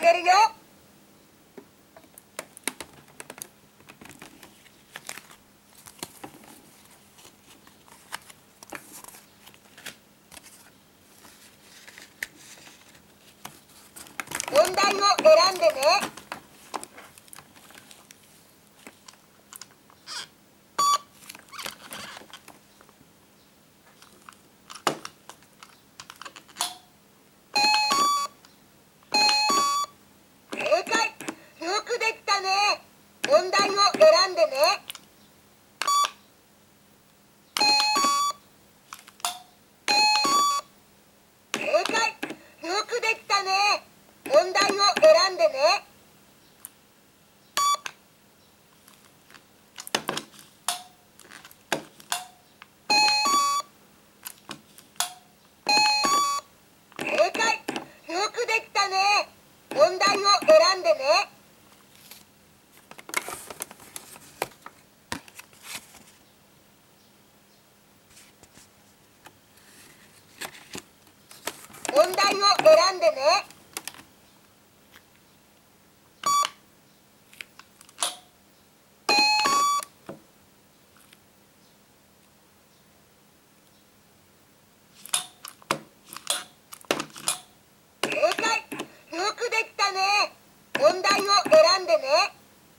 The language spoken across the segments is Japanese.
げるよ。問題を選んでね。正解。よくできたね。問題を選んでね。正解。よくできたね。問題を選んでね。正解。よくできたね。問題を選んでね。問題を選んでね。正解。よくできたね。問題を選んでね。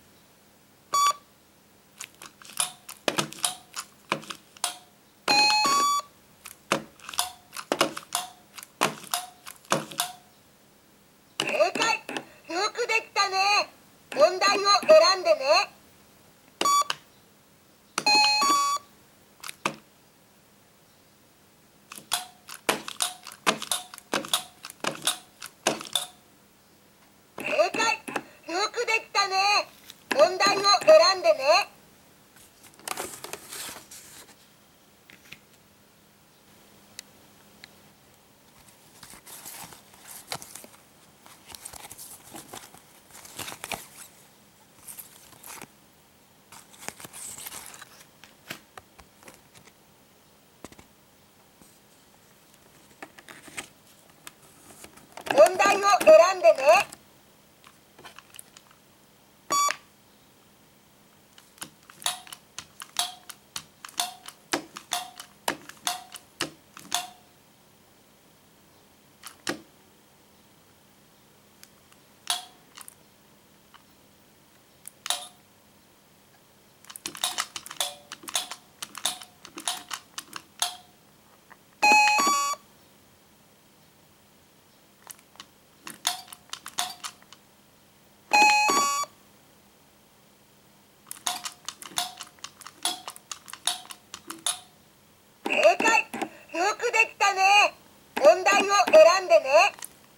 正解。よくできたね。問題を選んでね。正解。よくできたね。問題を選んでね。問題を選んでね。正解。よくできたね。問題を選んでね。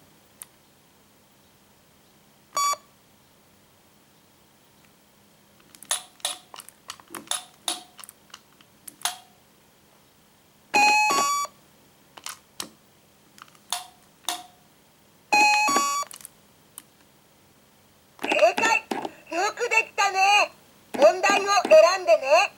正解。よくできたね。問題を選んでね。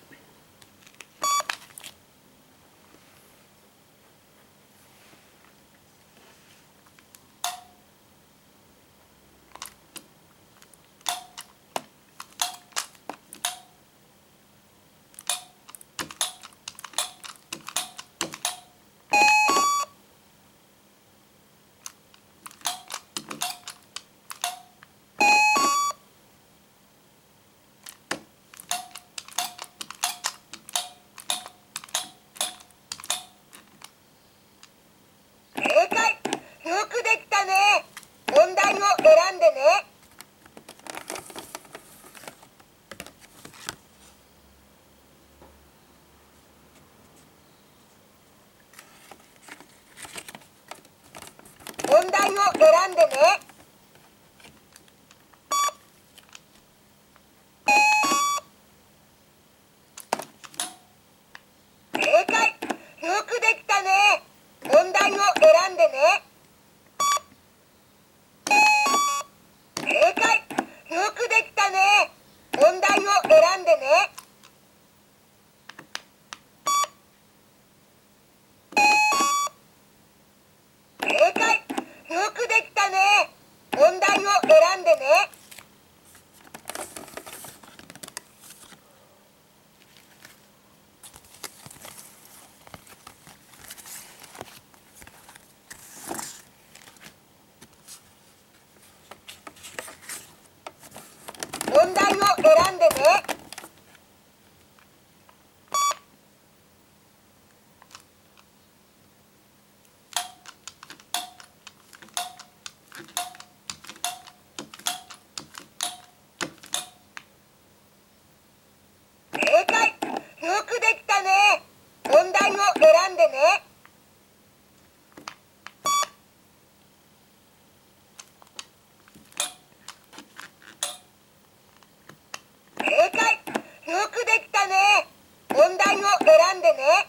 正解。よくできたね。問題を選んでね。問題を選んでね。正解。よくできたね。問題を選んでね。正解。よくできたね。問題を選んでね。正解。よくできたね。 でね。正解。よくできたね。問題を選んでね。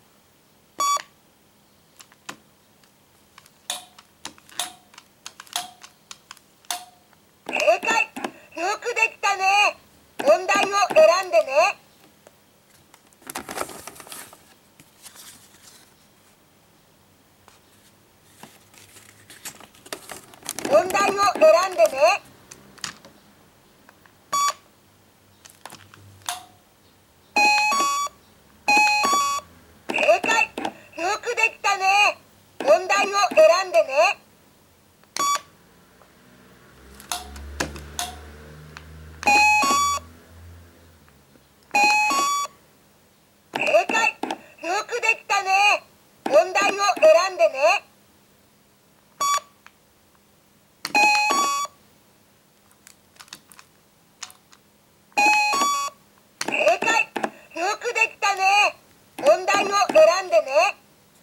正解。よくできたね。問題を選んでね。問題を選んでね。正解。よくできたね。問題を選んでね。正解。よくできたね。問題を選んでね。正解。よくできたね。問題を選んでね。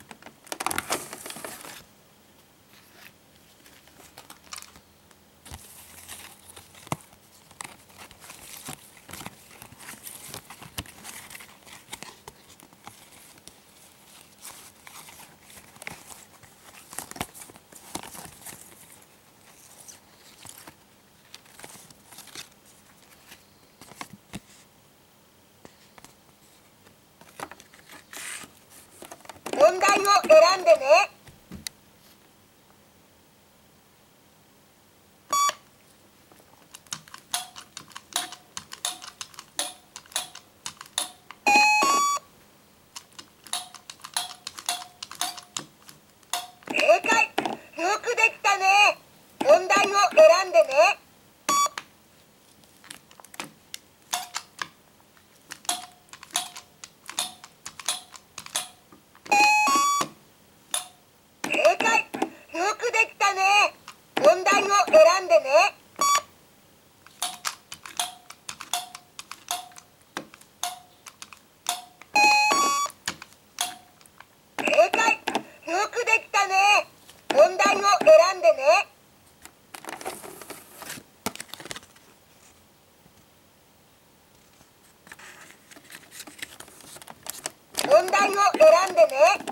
問題を選んでね。正解。よくできたね。問題を選んでね。正解。よくできたね。問題を選んでね。正解。よくできたね。問題を選んでね。問題を選んでね。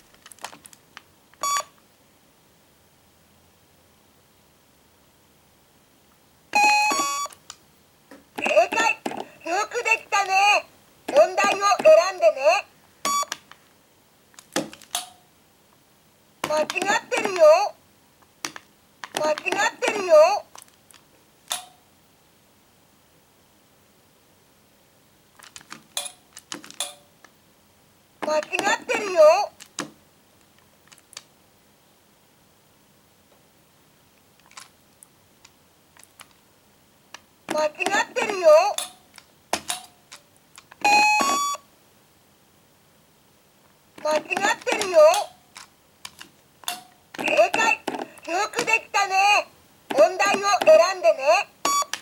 正解。よくできたね。問題を選んでね。間違ってるよ。間違ってるよ。間違ってるよ。間違ってるよ。間違ってるよ。正解。よくできたね。問題を選んでね。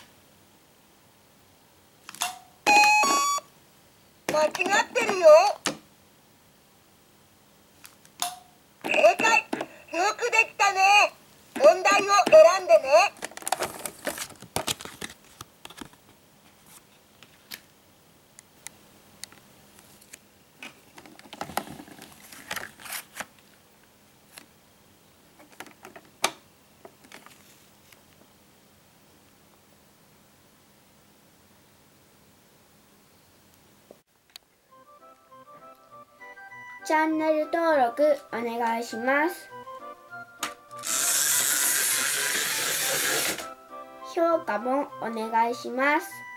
間違ってるよ。正解。よくできたね。問題を選んでね。 チャンネル登録お願いします。評価もお願いします。